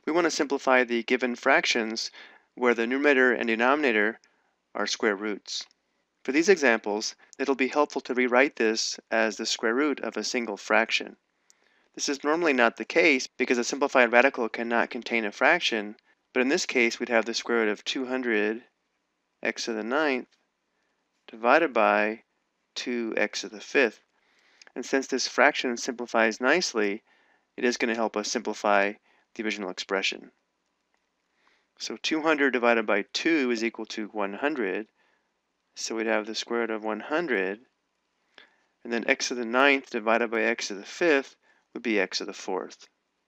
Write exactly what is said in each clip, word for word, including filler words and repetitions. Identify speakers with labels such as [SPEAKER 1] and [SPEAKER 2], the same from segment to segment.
[SPEAKER 1] We want to simplify the given fractions where the numerator and denominator are square roots. For these examples, it'll be helpful to rewrite this as the square root of a single fraction. This is normally not the case because a simplified radical cannot contain a fraction, but in this case we'd have the square root of two hundred x to the ninth divided by two x to the fifth. And since this fraction simplifies nicely, it is going to help us simplify the original expression. So two hundred divided by two is equal to one hundred. So we'd have the square root of one hundred. And then x to the ninth divided by x to the fifth would be x to the fourth.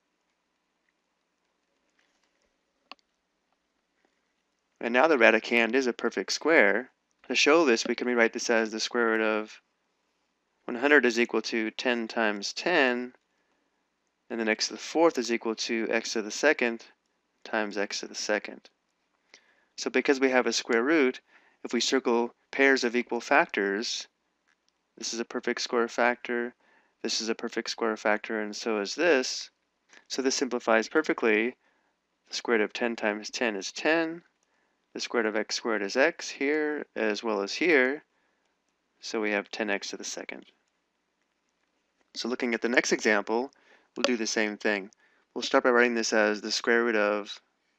[SPEAKER 1] And now the radicand is a perfect square. To show this, we can rewrite this as the square root of one hundred is equal to ten times ten, and then x to the fourth is equal to x to the second times x to the second. So because we have a square root, if we circle pairs of equal factors, this is a perfect square factor, this is a perfect square factor, and so is this. So this simplifies perfectly. The square root of ten times ten is ten. The square root of x squared is x here as well as here. So we have ten x to the second. So looking at the next example, we'll do the same thing. We'll start by writing this as the square root of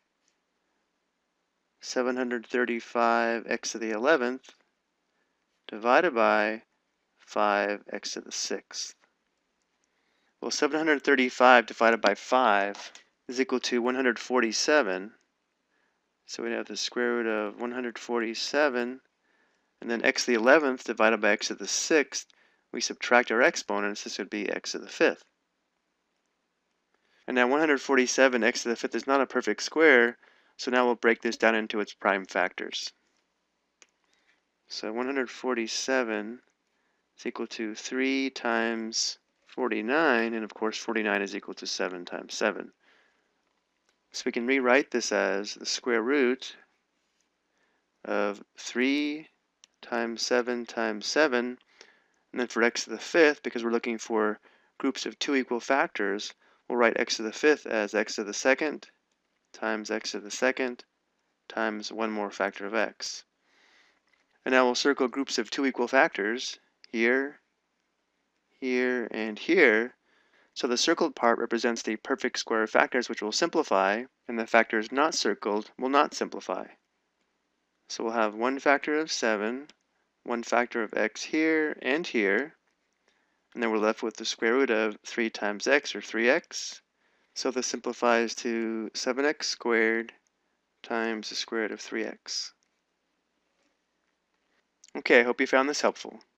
[SPEAKER 1] seven hundred thirty-five x to the eleventh divided by five x to the sixth. Well, seven hundred thirty-five divided by five is equal to one hundred forty-seven. So we'd have the square root of one hundred forty-seven, and then x to the eleventh divided by x to the sixth. We subtract our exponents, this would be x to the fifth. And now one hundred forty-seven x to the fifth is not a perfect square, so now we'll break this down into its prime factors. So one hundred forty-seven is equal to three times forty-nine, and of course forty-nine is equal to seven times seven. So we can rewrite this as the square root of three times seven times seven, and then for x to the fifth, because we're looking for groups of two equal factors, we'll write x to the fifth as x to the second times x to the second times one more factor of x. And now we'll circle groups of two equal factors here, here, and here. So the circled part represents the perfect square factors, which will simplify, and the factors not circled will not simplify. So we'll have one factor of seven, one factor of x here and here, and then we're left with the square root of three times x, or three x. So this simplifies to seven x squared times the square root of three x. Okay, I hope you found this helpful.